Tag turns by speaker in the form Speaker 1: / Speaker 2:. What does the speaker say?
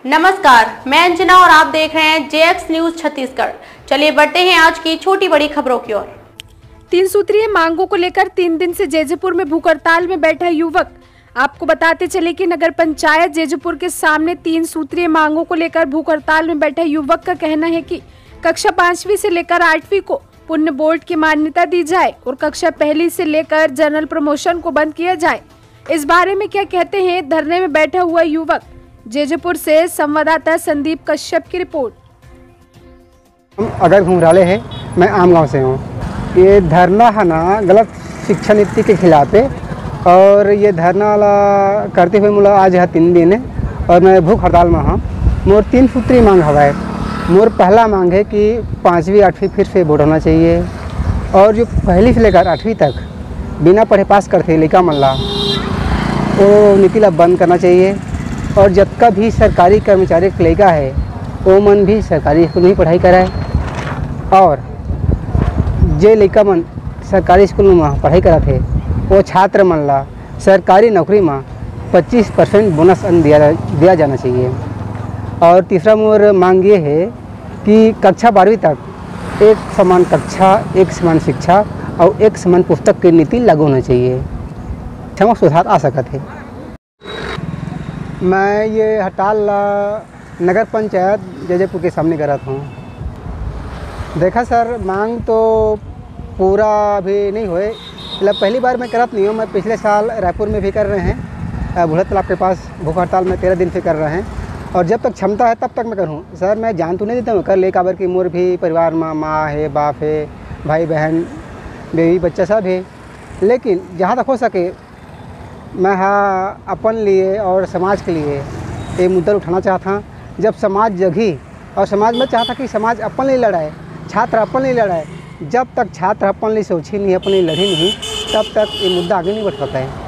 Speaker 1: नमस्कार, मैं अंजना और आप देख रहे हैं जेएक्स न्यूज छत्तीसगढ़। चलिए बढ़ते हैं आज की छोटी बड़ी खबरों की ओर।
Speaker 2: 3 सूत्रीय मांगों को लेकर 3 दिन से जैजपुर में भूख हड़ताल में बैठा युवक। आपको बताते चले कि नगर पंचायत जैजपुर के सामने 3 सूत्रीय मांगों को लेकर भूख हड़ताल में बैठा युवक का कहना है कि कक्षा 5वीं से लेकर 8वीं को पुण्य बोर्ड की मान्यता दी जाए और कक्षा 1 से लेकर जनरल प्रमोशन को बंद किया जाए। इस बारे में क्या कहते हैं धरने में बैठा हुआ युवक, जैजपुर से संवाददाता संदीप कश्यप की रिपोर्ट।
Speaker 3: अगर घुमराले है, मैं आम गांव से हूँ। ये धरना है ना गलत शिक्षा नीति के खिलाफ है और ये धरना वाला करते हुए मुला आज है 3 दिन है और मैं भूख हड़ताल में हाँ। मोर 3 सूत्री मांग हवा है। मोर पहला मांग है कि 5वीं 8वीं फिर से बोर्ड होना चाहिए और जो 1 से लेकर 8वीं तक बिना पढ़े पास करते लड़का मल्ला वो नीति ला बंद करना चाहिए और जितना भी सरकारी कर्मचारी लड़का है वो मन भी सरकारी स्कूल में ही पढ़ाई कराए और जे लड़का मन सरकारी स्कूल में पढ़ाई करा थे वो छात्र मन ला सरकारी नौकरी में 25% बोनस दिया जाना चाहिए। और तीसरा मोर मांग ये है कि कक्षा 12वीं तक एक समान कक्षा, एक समान शिक्षा और एक समान पुस्तक की नीति लागू होना चाहिए। क्षमा सुधार आ सकता है। मैं ये हड़ताल नगर पंचायत जैजपुर के सामने करा था। देखा सर, मांग तो पूरा अभी नहीं हुए, मतलब पहली बार मैं करत नहीं हूँ। मैं पिछले साल रायपुर में भी कर रहे हैं, बूढ़ा तालाब के पास भूख हड़ताल में 13 दिन से कर रहे हैं और जब तक क्षमता है तब तक मैं करूँ। सर मैं जान तो नहीं देता हूँ कर ले काबर की मोर भी परिवार में माँ है, बाप है, भाई बहन, बेबी बच्चा सब है, लेकिन जहाँ तक हो सके मैं हाँ अपन लिए और समाज के लिए ये मुद्दा उठाना चाहता। जब समाज जगी और समाज में चाहता कि समाज अपन लिए लड़ाए, छात्र अपन लिए लड़ाए। जब तक छात्र अपन लिए सोची नहीं, अपन लिए लड़ी नहीं, तब तक ये मुद्दा आगे नहीं बढ़ सकता है।